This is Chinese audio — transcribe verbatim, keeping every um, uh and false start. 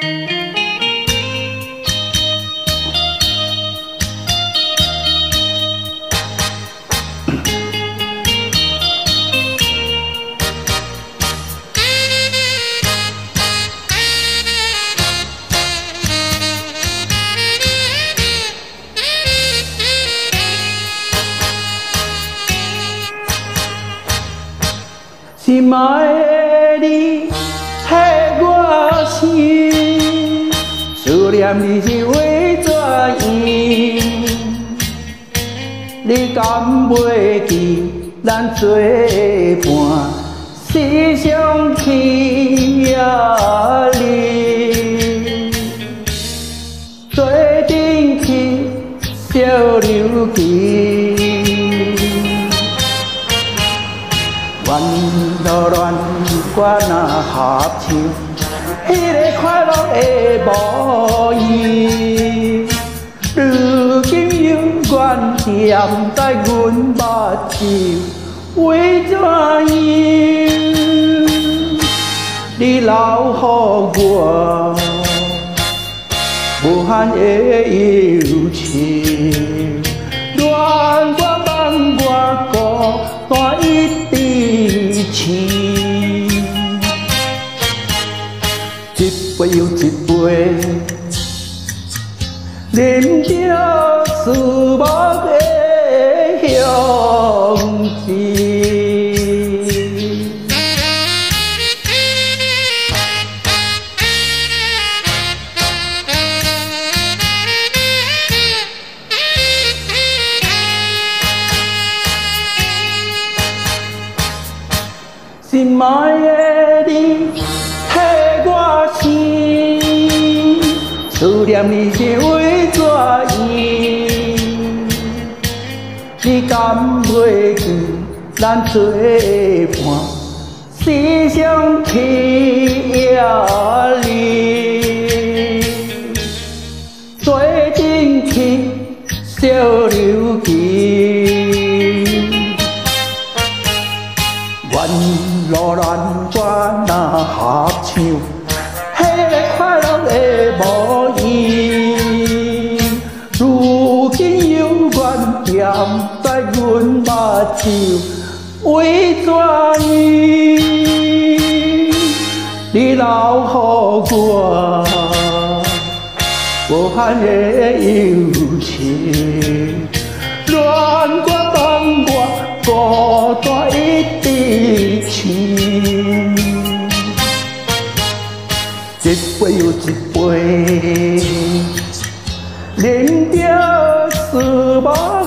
心爱的你，系我心，思念你是为怎样？你敢袂记咱做伴，时常去呀你，做阵去小流记。 愿路乱我若合唱，迄个快乐的无依。如今永远踮在阮目睭，为怎样？你留予我无限的忧情，恋我梦我孤单一直醒，一杯又一杯，饮着思慕的香气。 心爱的你，系我心，思念你是为怎样？你敢袂记咱做伴，时常去夜里，做阵去小流记。 愿路乱我若合唱，迄个快乐的无依。如今永远踮在阮目睭，为怎样？你留予我无限的忧情，恋我梦我孤单一直醒，一杯又一杯，饮着思慕。